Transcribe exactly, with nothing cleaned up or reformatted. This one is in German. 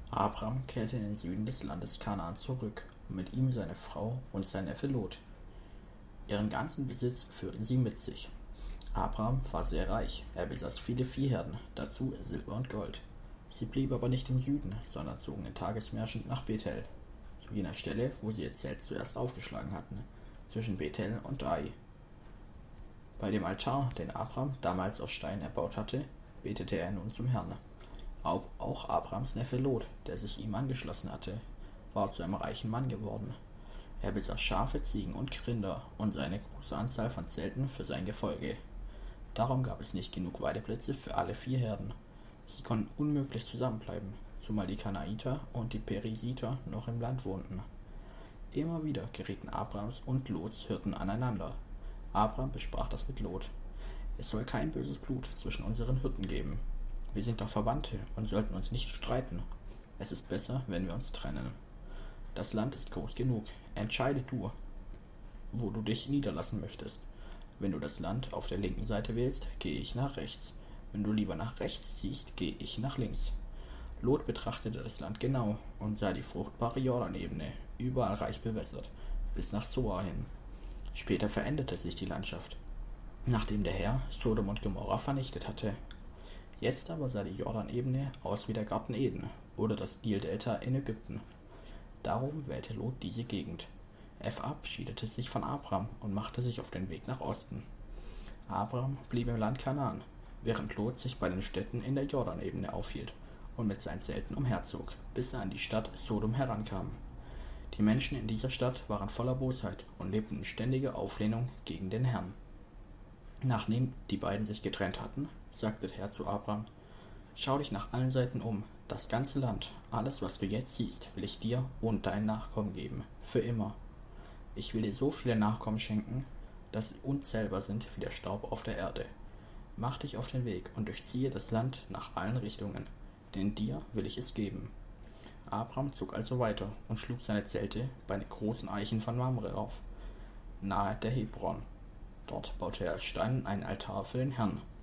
Abram kehrte in den Süden des Landes Kanaan zurück und mit ihm seine Frau und sein Neffe Lot. Ihren ganzen Besitz führten sie mit sich. Abram war sehr reich, er besaß viele Viehherden, dazu Silber und Gold. Sie blieben aber nicht im Süden, sondern zogen in Tagesmärschen nach Bethel, zu jener Stelle, wo sie ihr Zelt zuerst aufgeschlagen hatten, zwischen Bethel und Ai. Bei dem Altar, den Abram damals aus Stein erbaut hatte, betete er nun zum Herrn. Auch Abrams Neffe Lot, der sich ihm angeschlossen hatte, war zu einem reichen Mann geworden. Er besaß Schafe, Ziegen und Rinder und eine große Anzahl von Zelten für sein Gefolge. Darum gab es nicht genug Weideplätze für alle vier Herden. Sie konnten unmöglich zusammenbleiben, zumal die Kanaiter und die Perisiter noch im Land wohnten. Immer wieder gerieten Abrams und Lots Hirten aneinander. Abram besprach das mit Lot. Es soll kein böses Blut zwischen unseren Hirten geben. Wir sind doch Verwandte und sollten uns nicht streiten. Es ist besser, wenn wir uns trennen. Das Land ist groß genug. Entscheide du, wo du dich niederlassen möchtest. Wenn du das Land auf der linken Seite wählst, gehe ich nach rechts. Wenn du lieber nach rechts ziehst, gehe ich nach links. Lot betrachtete das Land genau und sah die fruchtbare Jordanebene, überall reich bewässert, bis nach Zoar hin. Später veränderte sich die Landschaft, nachdem der Herr Sodom und Gomorra vernichtet hatte. Jetzt aber sah die Jordanebene aus wie der Garten Eden oder das Nildelta in Ägypten. Darum wählte Lot diese Gegend. Er verabschiedete sich von Abram und machte sich auf den Weg nach Osten. Abram blieb im Land Kanaan, während Lot sich bei den Städten in der Jordanebene aufhielt und mit seinen Zelten umherzog, bis er an die Stadt Sodom herankam. Die Menschen in dieser Stadt waren voller Bosheit und lebten in ständiger Auflehnung gegen den Herrn. Nachdem die beiden sich getrennt hatten, sagte der Herr zu Abram: Schau dich nach allen Seiten um, das ganze Land, alles, was du jetzt siehst, will ich dir und deinen Nachkommen geben, für immer. Ich will dir so viele Nachkommen schenken, dass sie unzählbar sind wie der Staub auf der Erde. Mach dich auf den Weg und durchziehe das Land nach allen Richtungen, denn dir will ich es geben. Abram zog also weiter und schlug seine Zelte bei den großen Eichen von Mamre auf, nahe der Hebron. Dort baute er aus Steinen einen Altar für den Herrn,